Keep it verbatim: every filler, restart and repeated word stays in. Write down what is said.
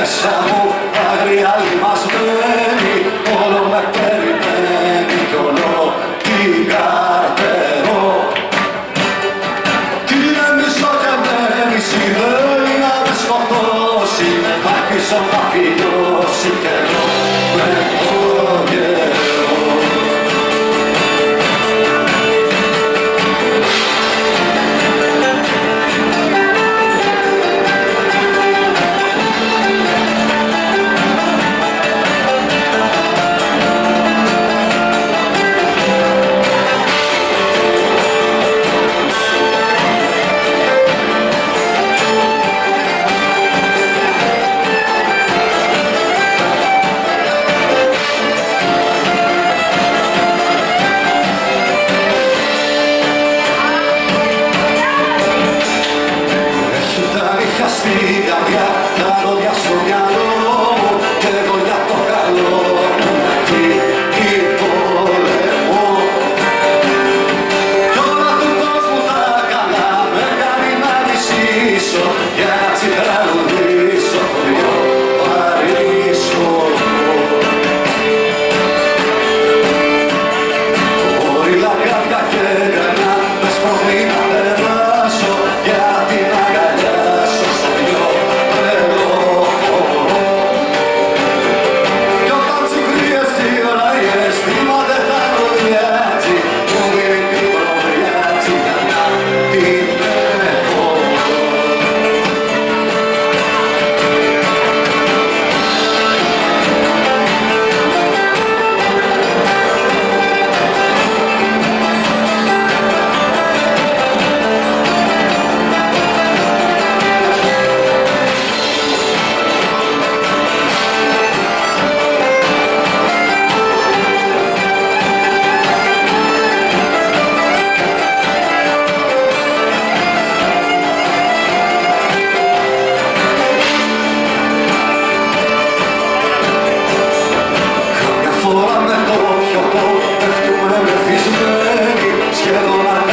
μέσα μου άγρια λιμασμένη, όλο με περιμένει κι όλο την καρτερώ. Τι έμισο και με μισή δεν να με σκοτώσει, θα πίσω να φιλιώσει κι εγώ με το καιρό. Στην καρδιά, τα λόγια στο μυαλό μου, και εγώ για το καλό μου εκεί πολεμώ. Κι όλα του κόσμου τα καλά με κάνει να μισήσω, για να τσιτραγουδήσω το δυο παρίσχολο. Μπορεί λαγκάδια και γρανά με σπρώχνει να περάσω, για την αγκαλιάσω στο δυο τρελό. Κι όταν ψυχρίες τυραγιές θυμάται τα κοδιάτσι, μου δίνει την προβιάτσι για να την έχω. Φορά με το πιωτό, πέφτουμε μεθυσμένοι, σχεδόν